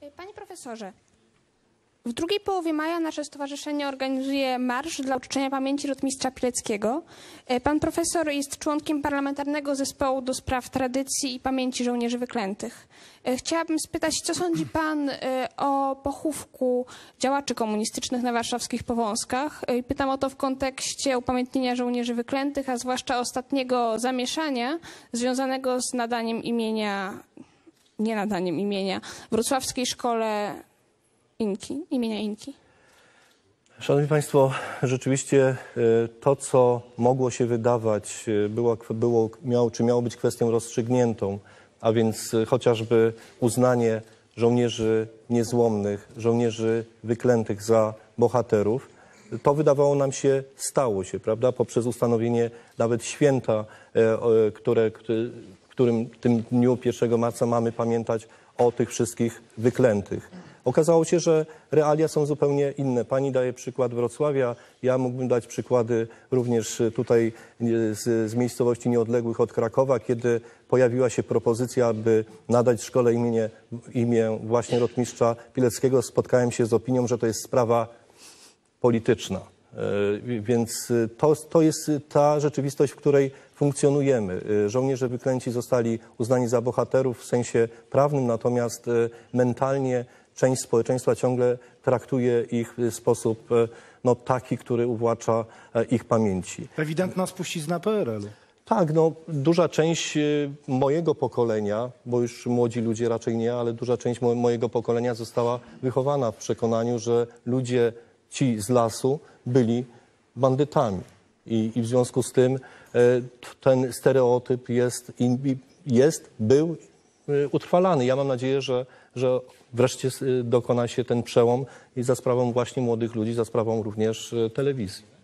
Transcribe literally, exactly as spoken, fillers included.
Panie profesorze, w drugiej połowie maja nasze stowarzyszenie organizuje marsz dla uczczenia pamięci rotmistrza Pileckiego. Pan profesor jest członkiem parlamentarnego zespołu do spraw tradycji i pamięci żołnierzy wyklętych. Chciałabym spytać, co sądzi pan o pochówku działaczy komunistycznych na warszawskich Powązkach? Pytam o to w kontekście upamiętnienia żołnierzy wyklętych, a zwłaszcza ostatniego zamieszania związanego z nadaniem imienia, nie nadaniem imienia, wrocławskiej szkole Inki, imienia Inki. Szanowni Państwo, rzeczywiście to, co mogło się wydawać, było, było, miało, czy miało być kwestią rozstrzygniętą, a więc chociażby uznanie żołnierzy niezłomnych, żołnierzy wyklętych za bohaterów, to wydawało nam się, stało się, prawda, poprzez ustanowienie nawet święta, które, w którym w tym dniu pierwszego marca mamy pamiętać o tych wszystkich wyklętych. Okazało się, że realia są zupełnie inne. Pani daje przykład Wrocławia, ja mógłbym dać przykłady również tutaj z, z miejscowości nieodległych od Krakowa, kiedy pojawiła się propozycja, aby nadać szkole imię, imię właśnie rotmistrza Pileckiego. Spotkałem się z opinią, że to jest sprawa polityczna. Więc to, to jest ta rzeczywistość, w której funkcjonujemy. Żołnierze wyklęci zostali uznani za bohaterów w sensie prawnym, natomiast mentalnie część społeczeństwa ciągle traktuje ich w sposób no, taki, który uwłacza ich pamięci. Ewidentna spuścizna P R L u. Tak, no duża część mojego pokolenia, bo już młodzi ludzie raczej nie, ale duża część mo mojego pokolenia została wychowana w przekonaniu, że ludzie ci z lasu byli bandytami. I, i w związku z tym ten stereotyp jest, jest był utrwalany. Ja mam nadzieję, że, że wreszcie dokona się ten przełom i za sprawą właśnie młodych ludzi, za sprawą również telewizji.